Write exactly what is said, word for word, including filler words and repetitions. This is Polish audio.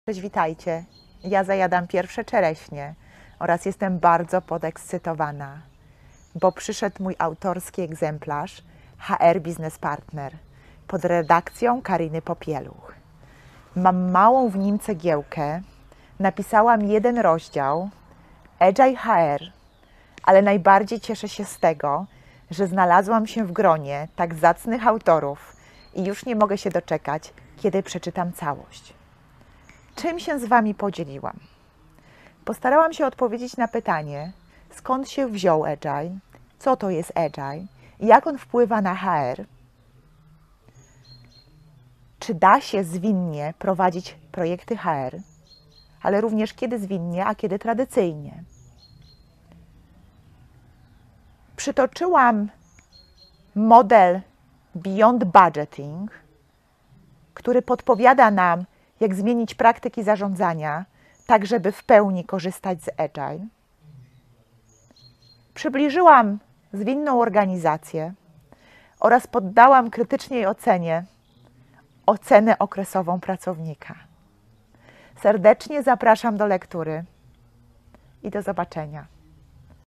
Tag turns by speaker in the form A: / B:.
A: Cześć, witajcie. Ja zajadam pierwsze czereśnie oraz jestem bardzo podekscytowana, bo przyszedł mój autorski egzemplarz H R Business Partner pod redakcją Kariny Popieluch. Mam małą w nim cegiełkę, napisałam jeden rozdział Agile H R, ale najbardziej cieszę się z tego, że znalazłam się w gronie tak zacnych autorów i już nie mogę się doczekać, kiedy przeczytam całość. Czym się z Wami podzieliłam? Postarałam się odpowiedzieć na pytanie, skąd się wziął Agile, co to jest Agile i jak on wpływa na H R. Czy da się zwinnie prowadzić projekty H R, ale również kiedy zwinnie, a kiedy tradycyjnie. Przytoczyłam model Beyond Budgeting, który podpowiada nam, jak zmienić praktyki zarządzania, tak żeby w pełni korzystać z Agile. Przybliżyłam zwinną organizację oraz poddałam krytycznej ocenie ocenę okresową pracownika. Serdecznie zapraszam do lektury i do zobaczenia.